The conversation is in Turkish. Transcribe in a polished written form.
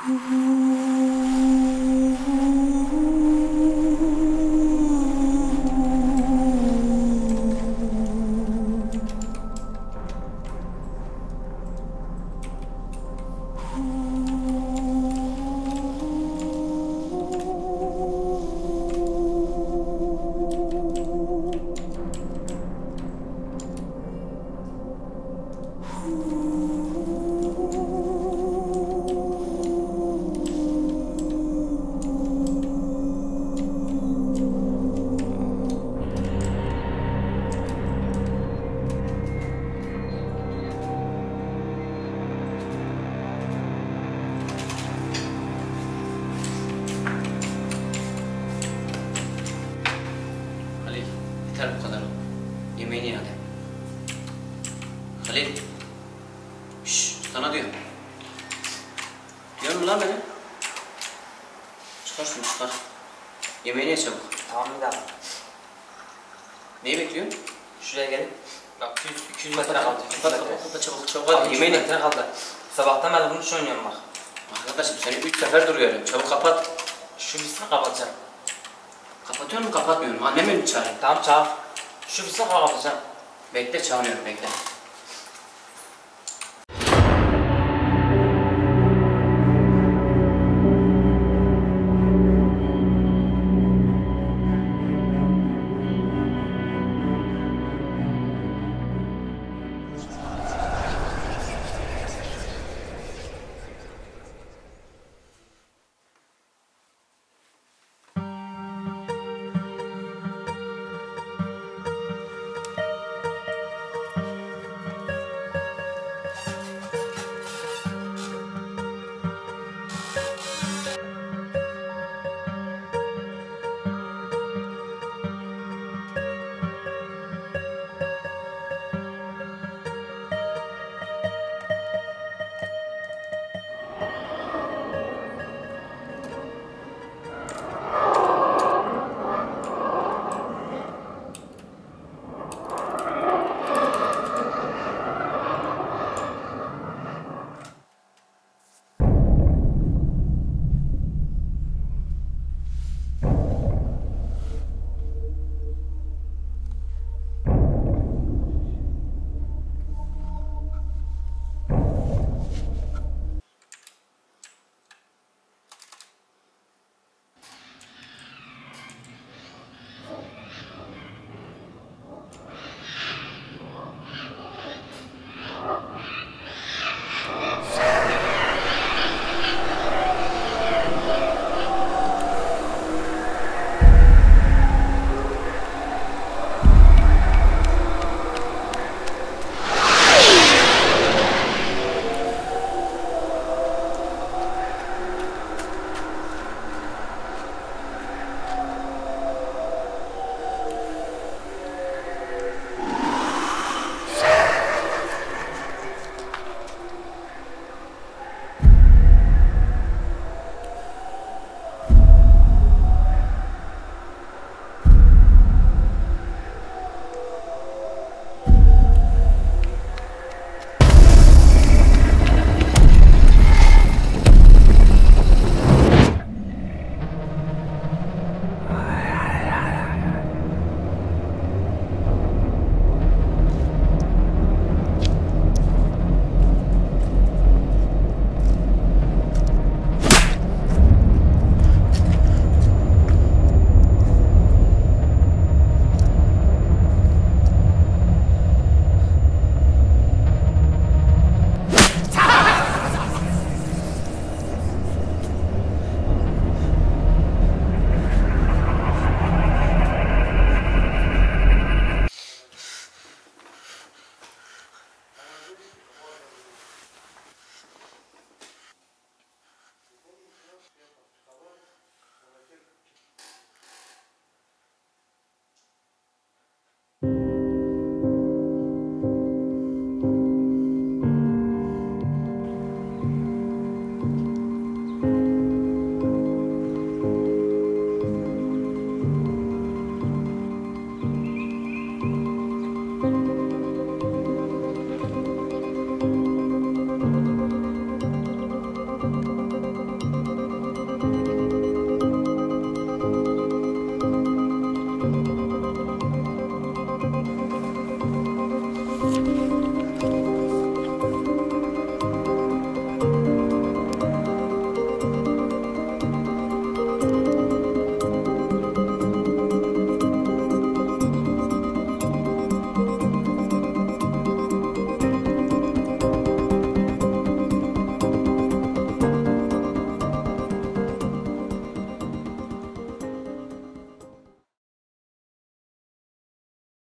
Yeter bu kadar. Yemeğini ye hadi. Halil. Şşş, sana diyor. Diyor mu lan beni? Çıkar şunu çıkar. Yemeğini ye çabuk. Tamam bir daha. Neyi bekliyorsun? Şuraya gelin. Bak 200 metre kaldı. 200 metre. Kapat çabuk çabuk hadi yemeğini ye. Metre kaldı. Sabahtan beri bunu oynuyorum bak. Arkadaşım seni 3 sefer duruyorum. Çabuk kapat. Şu bitsin kapatacağım. Kapatıyor mu kapatmıyor mu? Annemi mi çağırayım? Tamam çağır. Şu bitsin kapatacağım. Bekle çağırıyorum bekle.